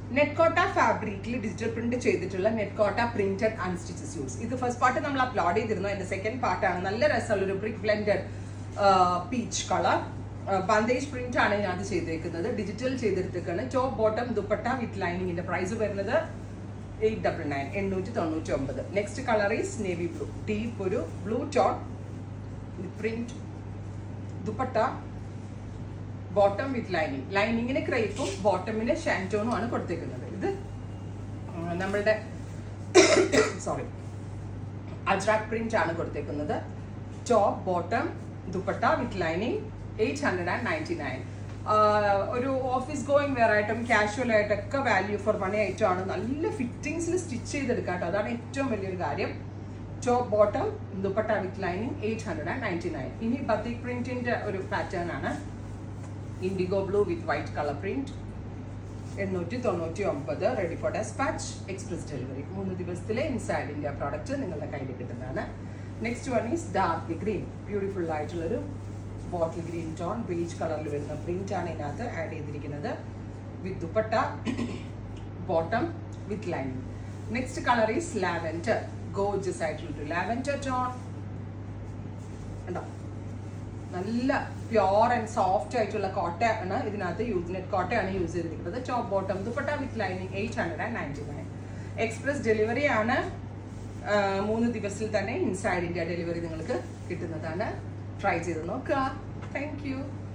Net Kota fabric digital print ചെയ്തിട്ടുള്ള Net Kota printed unstitched suits. ഇത് first part നമ്മൾ upload ചെയ്തിരുന്നു. അതിന്റെ സെക്കൻഡ് പാർട്ടാണ്. നല്ല രസമുള്ള ഒരു brick blended peach colour bandhej print ആണ് ഞാൻ ചെയ്തേക്കുന്നത്. ഡിജിറ്റൽ ചെയ്തെടുത്തേക്കാണ്. ടോപ്പ് ബോട്ടം ദുപ്പട്ട വിത്ത് ലൈനിങ്ങിന്റെ പ്രൈസ് വരുന്നത് 899 899. Next colour is navy blue. Deep ഒരു blue tone print dupatta bottom with lining. ലൈനിങ്ങിന് ക്രേപ്പും ബോട്ടമിന് ഷാൻറ്റോണും ആണ് കൊടുത്തേക്കുന്നത്. ഇത് നമ്മളുടെ അജ്രാക് പ്രിന്റ് ആണ് കൊടുത്തേക്കുന്നത്. Top bottom dupatta with lining 899. ഒരു ഓഫീസ് ഗോയിങ് വെയർ ആയിട്ടും കാഷ്വൽ ആയിട്ടൊക്കെ വാല്യൂ ഫോർ മണി ഐറ്റം ആണ്. നല്ല ഫിറ്റിങ്സിൽ സ്റ്റിച്ച് ചെയ്തെടുക്കാം കേട്ടോ. അതാണ് ഏറ്റവും വലിയൊരു കാര്യം. Top bottom dupatta with lining 899. ഇനി ബത്തിക് പ്രിന്റിന്റെ ഒരു പാറ്റേൺ ആണ്. Indigo blue with white color print 899. ready for dispatch, express delivery. 3 ദിവസത്തിലെ ഇൻസൈഡ് ഇന്ത്യ പ്രോഡക്റ്റ് നിങ്ങളുടെ കയ്യിൽ കിട്ടുന്നതാണ്. Next one is dark green. Beautiful ആയിട്ടുള്ളൊരു ബോട്ടിൽ ഗ്രീൻ ടോൺ ബേജ് കളറിൽ വരുന്ന പ്രിന്റ് ആണ് ഇതിനകത്ത് ആഡ് ചെയ്തിരിക്കുന്നത്. With dupatta bottom with lining. Next colour is lavender. Gorgeous ആയിട്ടുള്ളൊരു ലാവൻഡർ ടോൺ ഉണ്ടോ. നല്ല പ്യോർ ആൻഡ് സോഫ്റ്റ് ആയിട്ടുള്ള കോട്ടയാണ് ഇതിനകത്ത് നെറ്റ് കോട്ടയാണ് യൂസ് ചെയ്തിരിക്കുന്നത്. Top bottom dupatta with lining 899. Express delivery ആണ്. 3 ദിവസത്തിൽ തന്നെ ഇൻസൈഡ് ഇന്ത്യ ഡെലിവറി നിങ്ങൾക്ക് കിട്ടുന്നതാണ്. ട്രൈ ചെയ്ത് നോക്കുക. Thank U.